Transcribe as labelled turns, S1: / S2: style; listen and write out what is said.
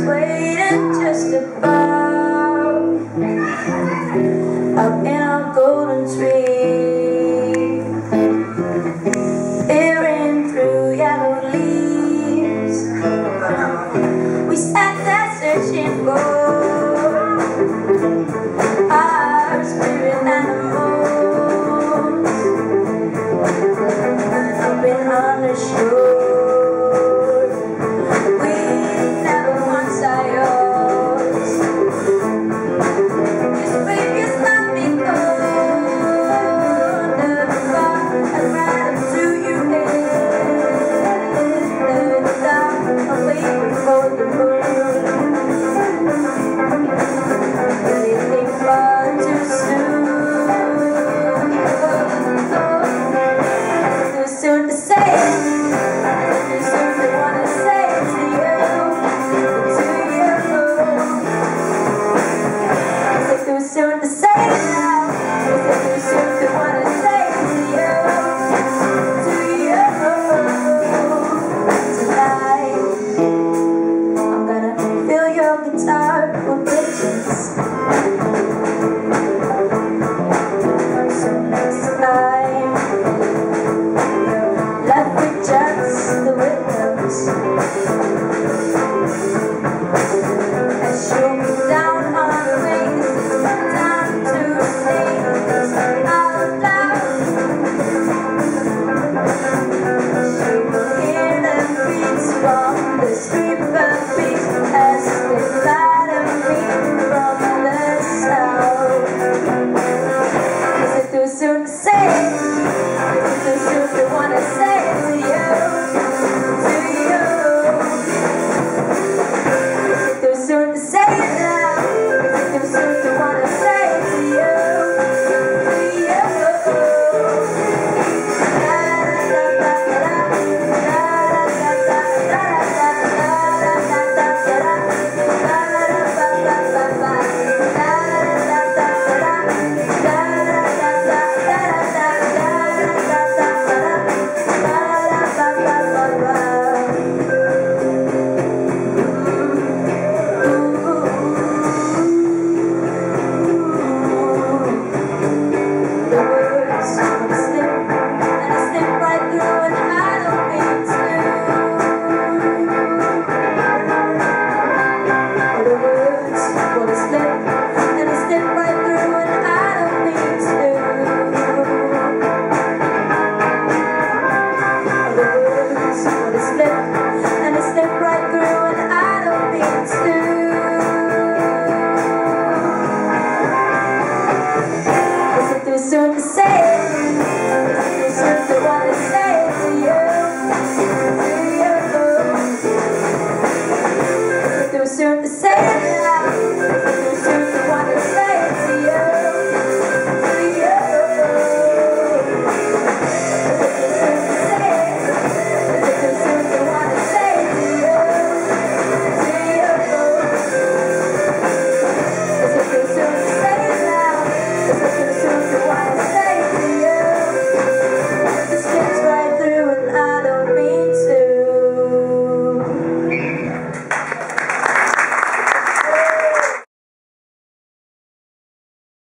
S1: waiting just above, up in our golden tree, peering through yellow leaves. We sat there searching for our spirit animals, up in on the shore. Soon to say now, there's something I wanna say to you tonight. I'm gonna fill your guitar with pictures. So next time, left with just the windows, and she'll be down on the wings. Soon to say, too soon to wanna say to you, too soon to say it now, too soon to wanna say to you, soon to say.